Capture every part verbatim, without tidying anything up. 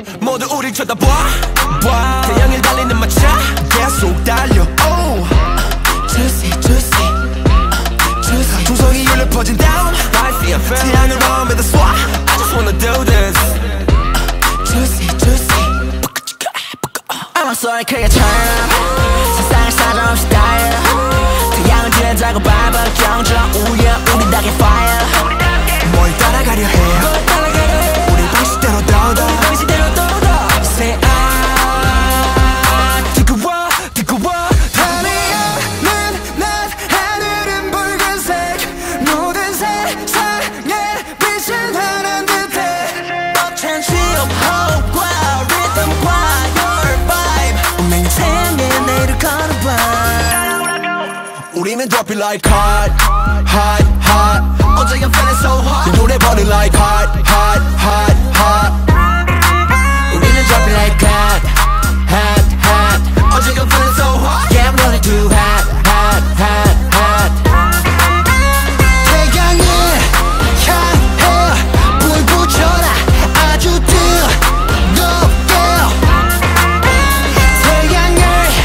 모두 우릴 쳐다봐 봐. 태양을 달리는 마차 계속 달려 oh. Juicy juicy juicy 중성이 울려 퍼진 down 태양을 마음에다 쏴 I just wanna do this Juicy juicy I'm sorry 그게처럼 세상을 사정없이 style 태양을 지나자고 밟아 경적 우연 우리 닭의 fire 뭘 따라가려 해 우리 방식대로 더더 Say I 뜨거워 뜨거워 달리는 날 하늘은 붉은색 모든 세상에 빛을 하는 듯해 벅찬 심호흡과 리듬과 your vibe 내 인생에 내일을 걸어봐 우리는 drop it like hot hot hot 어제 I'm feeling so hot 내 노래 burning like hot hot hot hot 우리는 drop it like hot hot hot 어제 I'm feeling so hot Yeah I'm running too hot hot hot hot 태양을 향해 불 붙여라 아주 뜨겁게 태양을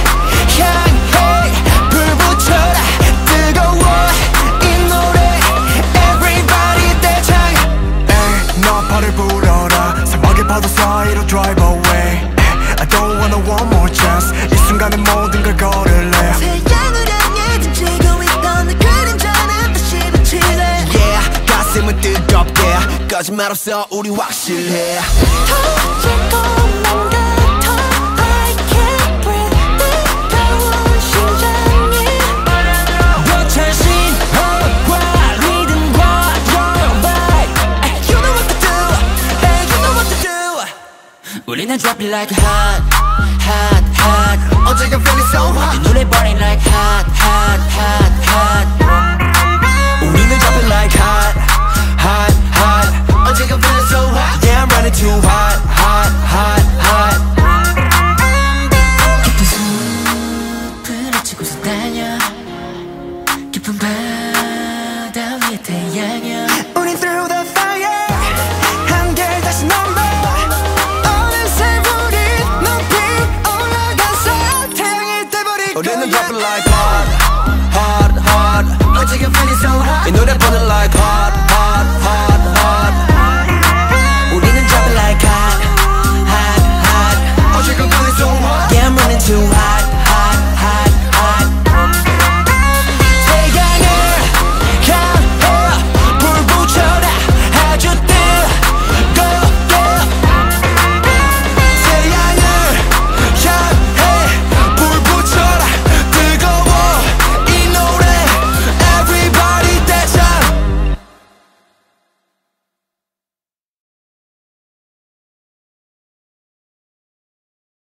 향해 불 붙여라 뜨거워 이 노래 Everybody 대창 에이 너 발을 불어라 사막의 파도 사이로 drive away I don't wanna one more chance 이 순간에 모든 걸 걸을래 태양을 향해 등지고 있던 내 그림자는 다시 비치네 Yeah 가슴은 뜨겁게 거짓말 없어 우리 확실해 터질 것만 같아 I can't breathe 뜨거운 심장이 벅찬 심호흡과 리듬과 your vibe You know what to do Hey you know what to do 우리는 drop it like hot hot hot 어제 I'm feeling so hot 이 노래 burning like hot hot hot hot 우리는 drop it like hot hot hot 어제 I'm feeling so hot Yeah I'm running too hot hot hot hot 깊은 숲을 헤치고서 달려 깊은 바다 위에 태양이야 우린 through the